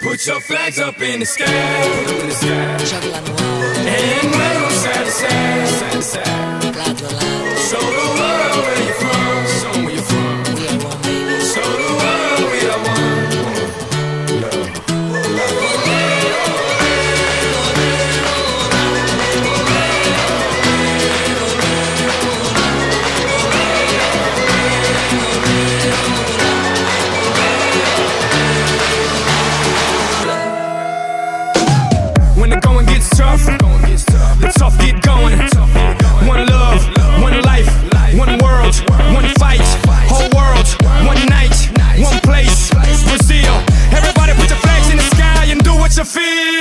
Put your flags up in the sky, put them in the sky. Joga lá no alto, And wave them side to side, side to side. lado a lado. Show the world where you're from, show 'em where you're from. We are one, baby. Show the world we are one. When the going gets tough, the tough get going. One love, one life, one world, one fight. Whole world, one night, one place. Brazil. Everybody put your flags in the sky and do what you feel.